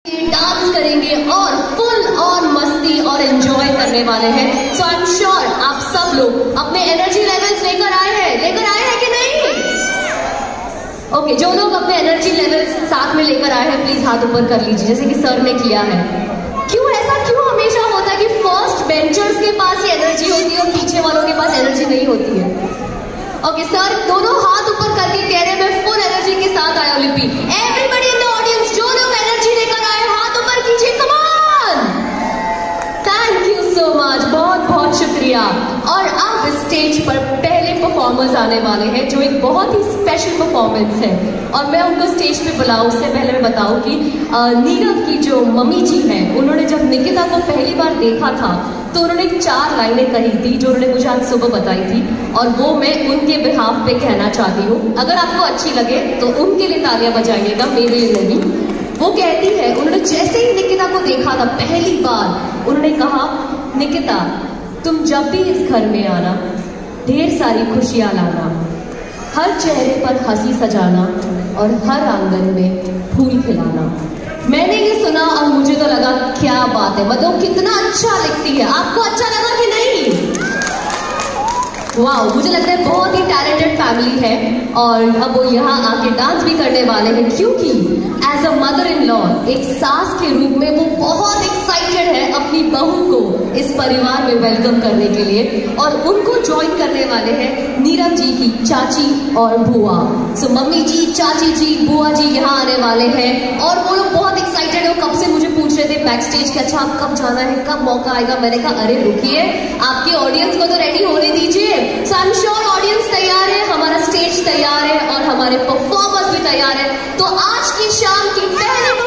Dance करेंगे और full on मस्ती और एंजॉय करने वाले हैं। सो आई एम श्योर आप सब लोग अपने एनर्जी लेवल्स लेकर आए हैं कि नहीं? ओके, जो लोग अपने एनर्जी लेवल्स साथ में लेकर आए हैं प्लीज हाथ ऊपर कर लीजिए, जैसे कि सर ने किया है। क्यों हमेशा होता है कि फर्स्ट बेंचर्स के पास ही एनर्जी होती है और पीछे वालों के पास एनर्जी नहीं होती है? ओके सर, दोनों हाथ ऊपर करके कह रहे हैं मैं फुल एनर्जी के साथ आया हूं। लिपि, एवरीबॉडी इन द ऑडियंस, जो लोग एनर्जी लेकर आए हाथ ऊपर कीजिए, come on. Thank you so much, बहुत बहुत शुक्रिया। और अब स्टेज पर पहले परफॉर्मर्स आने वाले हैं जो एक बहुत ही स्पेशल परफॉर्मेंस है और मैं उनको स्टेज पे बुलाऊं उससे पहले मैं बताऊं कि नीरव की जो मम्मी जी हैं, उन्होंने जब निकिता को पहली बार देखा था तो उन्होंने 4 लाइनें कही थी जो उन्होंने मुझे आज सुबह बताई थी और वो मैं उनके बिहाफ पे कहना चाहती हूँ। अगर आपको अच्छी लगे तो उनके लिए तालियां बजाइएगा, मेरे लिए नहीं। वो कहती है, उन्होंने जैसे ही निकिता को देखा था पहली बार, उन्होंने कहा निकिता तुम जब भी इस घर में आना ढेर सारी खुशियां लाना, हर चेहरे पर हंसी सजाना और हर आंगन में फूल खिलाना। मैंने ये सुना और मुझे तो लगा क्या बात है, मतलब कितना अच्छा लिखती है। आपको अच्छा लगा कि नहीं? वाह, मुझे लगता है बहुत ही टैलेंटेड फैमिली है और अब वो यहाँ आके डांस भी करने वाले हैं क्योंकि as a mother in law, एक सास के रूप में वो बहुत एक्साइटेड है अपनी बहू को इस परिवार में वेलकम करने के लिए और उनको ज्वाइन करने वाले हैं नीरव जी की चाची और बुआ। सो मम्मी जी, चाची जी, बुआ जी यहाँ आने वाले हैं और वो लोग बहुत एक्साइटेड है। वो कब से मुझे पूछ रहे थे बैक स्टेज कि अच्छा आप कब जाना है, कब मौका आएगा। मैंने कहा अरे रुकिए, आपकी ऑडियंस को तो रेडी होने दीजिए। So I am sure audience तैयार है, हमारा स्टेज तैयार है और हमारे परफॉर्मर्स भी तैयार है। तो आज की शाम की पहली